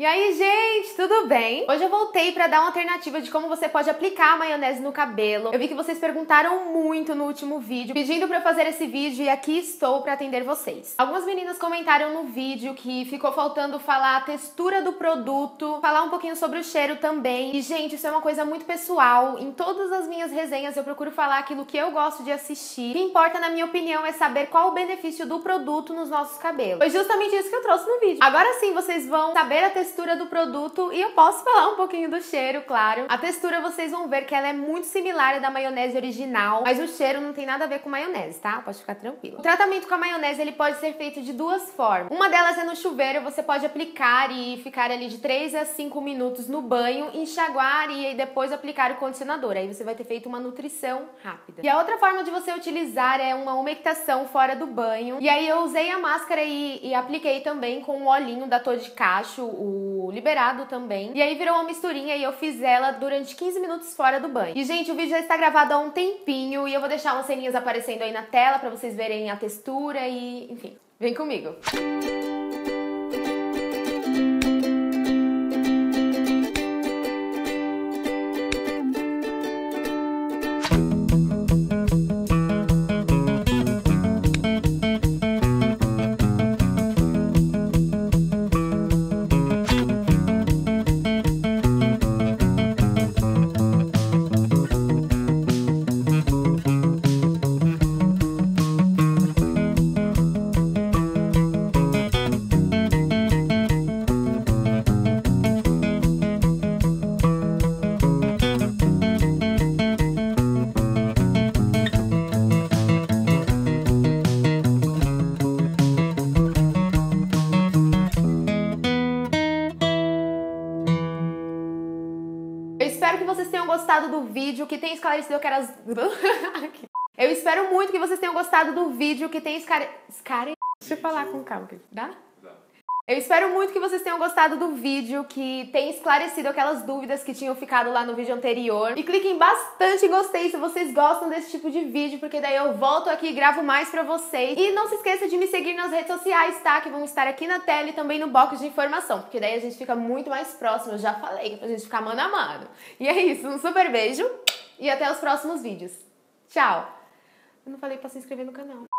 E aí, gente, tudo bem? Hoje eu voltei pra dar uma alternativa de como você pode aplicar a maionese no cabelo. Eu vi que vocês perguntaram muito no último vídeo, pedindo pra eu fazer esse vídeo, e aqui estou pra atender vocês. Algumas meninas comentaram no vídeo que ficou faltando falar a textura do produto, falar um pouquinho sobre o cheiro também. E, gente, isso é uma coisa muito pessoal. Em todas as minhas resenhas eu procuro falar aquilo que eu gosto de assistir. O que importa, na minha opinião, é saber qual o benefício do produto nos nossos cabelos. Foi justamente isso que eu trouxe no vídeo. Agora sim, vocês vão saber a textura do produto e eu posso falar um pouquinho do cheiro, claro. A textura vocês vão ver que ela é muito similar à da maionese original, mas o cheiro não tem nada a ver com maionese, tá? Pode ficar tranquilo. O tratamento com a maionese, ele pode ser feito de duas formas. Uma delas é no chuveiro, você pode aplicar e ficar ali de 3 a 5 minutos no banho, enxaguar e depois aplicar o condicionador. Aí você vai ter feito uma nutrição rápida. E a outra forma de você utilizar é uma umectação fora do banho. E aí eu usei a máscara e apliquei também com o olhinho da Tô de Cacho, o liberado também. E aí virou uma misturinha e eu fiz ela durante 15 minutos fora do banho. E, gente, o vídeo já está gravado há um tempinho e eu vou deixar umas ceninhas aparecendo aí na tela pra vocês verem a textura e, enfim, vem comigo. Eu espero que vocês tenham gostado do vídeo, que tenha esclarecido aquelas... Eu espero muito que vocês tenham gostado do vídeo, que tenha Deixa eu falar com calma, dá? Eu espero muito que vocês tenham gostado do vídeo, que tenha esclarecido aquelas dúvidas que tinham ficado lá no vídeo anterior. E cliquem bastante em gostei se vocês gostam desse tipo de vídeo, porque daí eu volto aqui e gravo mais pra vocês. E não se esqueça de me seguir nas redes sociais, tá? Que vão estar aqui na tela e também no box de informação, porque daí a gente fica muito mais próximo. Eu já falei, pra gente ficar mano a mano. E é isso, um super beijo e até os próximos vídeos. Tchau! Eu não falei pra se inscrever no canal.